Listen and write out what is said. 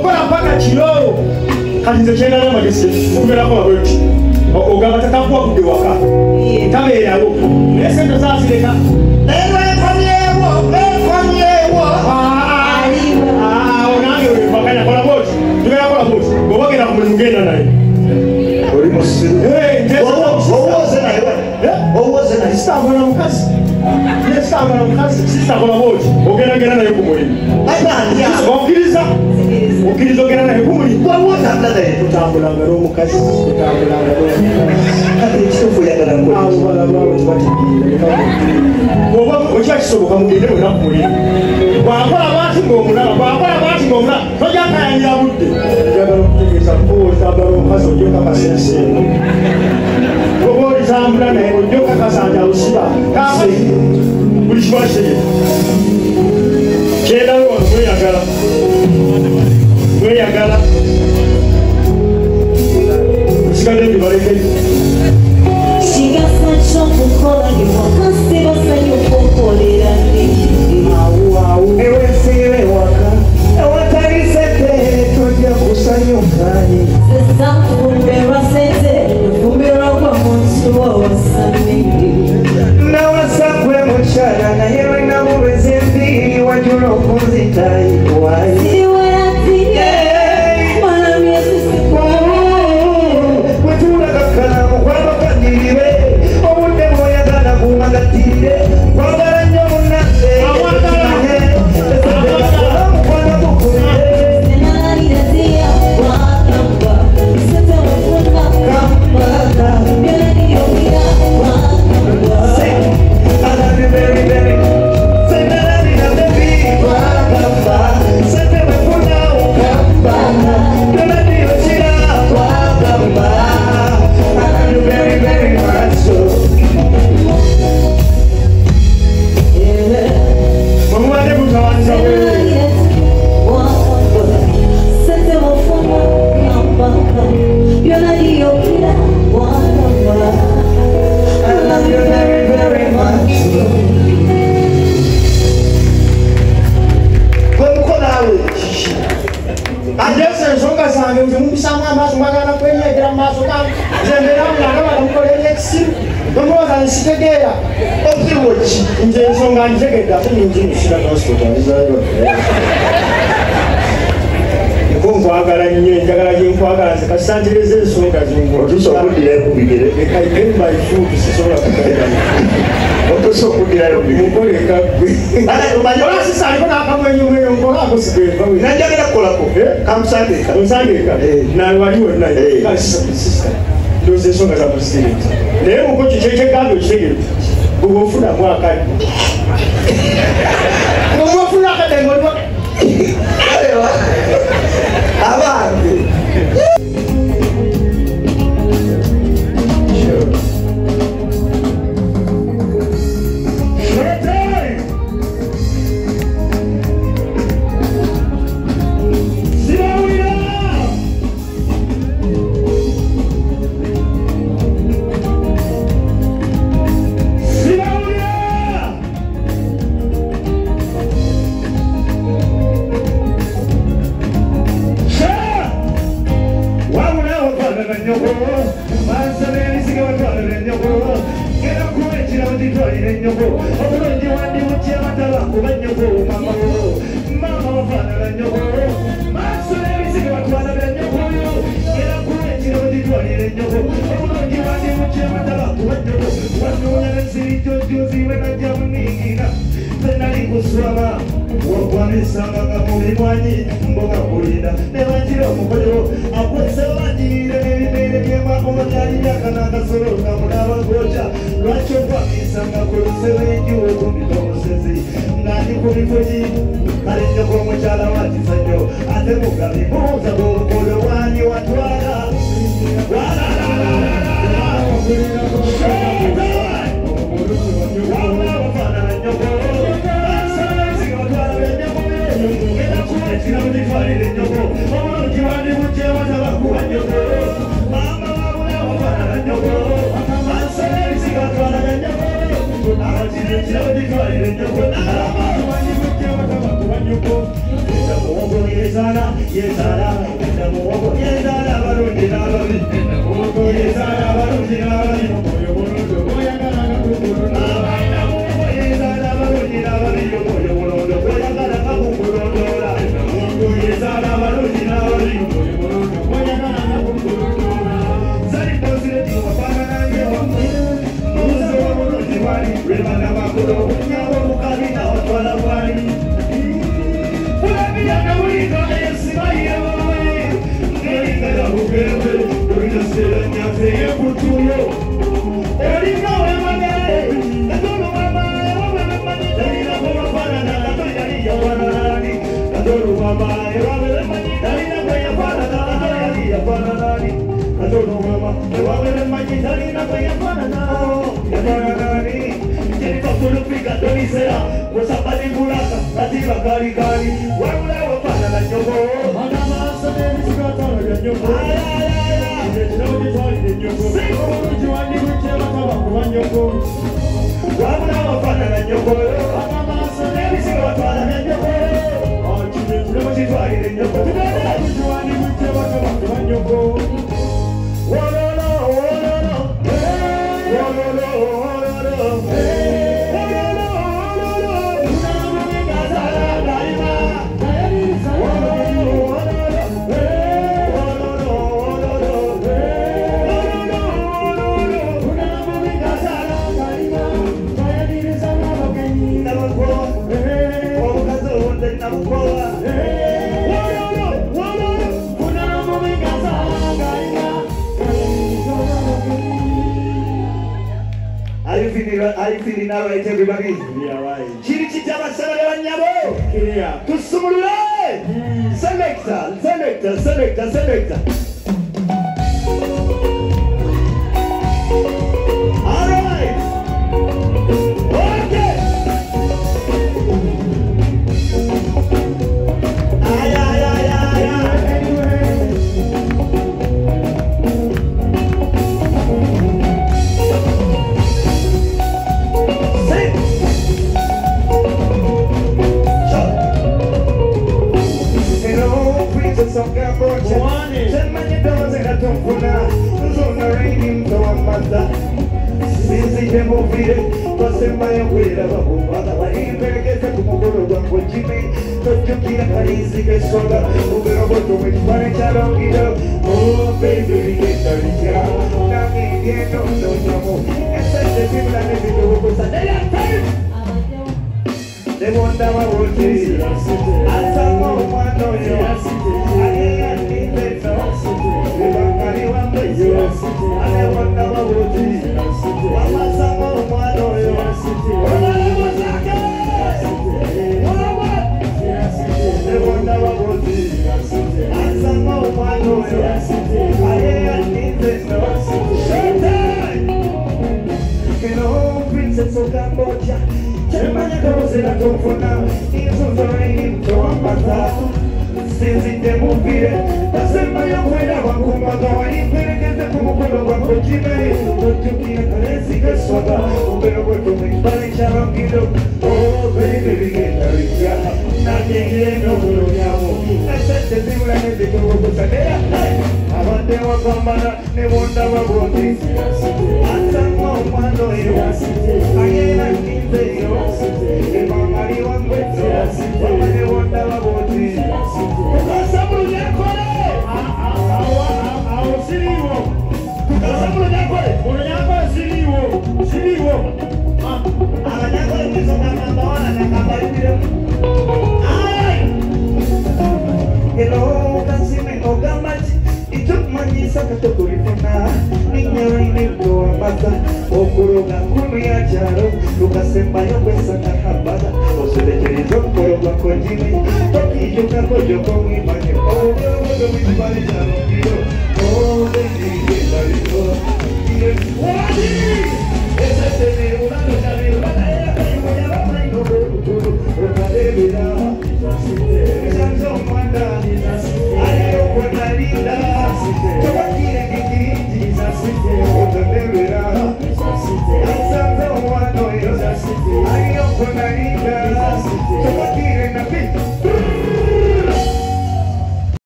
okola mpaka kiro kati nze kyenda n'amagezi kugerako wabweki ogamba tatakuwa kudde waka tabeerawo naye sente zaazireka naye lwekomyewo nange wembaganya kola boti tugera kola boti bwobagenda ku mulimu genda naye oli musiru owoze naye sitambula mukazi nesitambula mukazi sitakola boti ogenda naye ku mulimu okkiriza ogenda naye ku mulimu wawotambula naye tutambulanga n'omukazi tutambulanga ekitufu yagala oba okyakisoboka mugende wena ku mulimu bwakola bwati ng'omulaba tojakayanya budde njagala okutegeeza otambula n'omukazi ojjoka kasenseeno oba olitambula naye ojjoka kasanja lusiba buli kiba kiri kyendawe wano mweyagala usigadde bibaleke kigasa ky'okukola ngewakasibasanyukukolera ewesiire waka ewatali sente tojja kusanyukanye sesakufumbirwa sente lufumbirwa gwa muntu owasami nawasakwe mukyala naye lwenamuweza enviiri wajula okunzitayiwayi wetulagakala mukwano kaniribe obudde bwoyagala bumagatire kwagala nnyo munanze mukwano gukulire nje nsonga njegedde ate ninjimusira hospitalizayo nkwagala nnyo enjagala gyenkwagala nze kasantereza ensonga zingotusokuddirayo sisobola kukoleka gwe sisaliko nakamwenyumweyo nkolako sigwenajagala kukolako kamusandika nawali wonna ndoza ensonga za president naye muko kikyekyegambye okitegere bwofuna mwakadde bwofuna akadde ngoliwa abange muwogo yezala yezala enda muwogo yezala balungi n'ababi enda muwogo yezala balungi n'ababi omwoyo mulondo gw'oyagala nga gukulonda enda muwogo yezala balungi n'ababi omwoyo mulondo gw'oyagala nga gukulondola enda muwogo yezala balungi n'ababi omwoyo mulondo gw'oyagala nga gukulondola zali pozireti wafaananange wammwe nuuza obulungi bwali lwebana bakulu nyabo mukabina watwala bwali Bulabiyanga buliga esibayo Ngelikala bugebe Dolinasera nyafe yekutuyo Olinga wemagale Nadolu mamae wabelemanyi Dalina kumafanana Nadolu yali yafananani Nadolu mamae wabelemanyi Dalina kuyafanana Nadolu yali yafananani Nadolu mamae wabelemanyi Dalina kuyafananani Jennifer Kulupika Dolisera Kusabadi Bulaka Katiba Kali Kali Wabula wapana na nyogo Manama Sabeni Sikatana ya nyogo Nyetinauji Tali ya nyogo Ujuani Wichela Tabaku wa nyogo Wabula wapana na nyogo Manama Sabeni Sikatana ya nyogo Nyetinauji Tali ya nyogo Ujuani Wichela Tabaku wa nyogo Wololo Wololo Wololo Are you feeling all right, everybody? Yeah, right. Chirichitama Sabara Nyabo! Yeah. Kusumule! Selector. All right. Okay. Ay. Sisi jemuvire Twasembayo kwera babubaga Barimberekeze kumugoro gwa Kojime Tojukira karizi kesonga Ubero boto wechipane charongiro Oh baby rigeta rikya Nami vieno no nyamu Esete vibla nezido wukusa Deya time Dewonda wawote Asamo mwano yo Alia nipeno Ibangari wambeyo Dewonda wawote Wamasamo mwano yo Dewonda wawote Asamo mwano yo Alia nipeno Showtime Keno princess of Cambodia Chemanya Karosela Tofona, Insozoraini Mtoambata, Sinzi Temupire, Tasemaya Kweda Wakumbaga, Imperekeze Kumukolo Wakojime, Totukina Karesi Kesoga, Ubero Boto Mikbali Charangido, Oh baby, Rigeta Rikya, Nakenge no Bulonyamo, Nesete Zimla Neziko Wakusadea, Avante Wakambana, Nevonda Waboti, Asamo Mwando Yo, Ayena Kinde Yo, Emangari Wangweto, Wamane Wonda Waboti, Tukasabulu Nyakole, Awo Siriwo, Tukasabulu Nyakole, Nyakole Siriwo, Abanyakole Mwizoka Kambawana na Kambaribire, Hello, Kansime Ogamaji, Itukmanyisa Katokurifuna, Ninyaini Mtoambata, Okuruga Kumia Jaro, Lukasembayo Kwesana Kabada, Osuleterizo Koroga Kojimi, Toki Yuka Kojo Komi Manye, Oh, Wibali Jaro.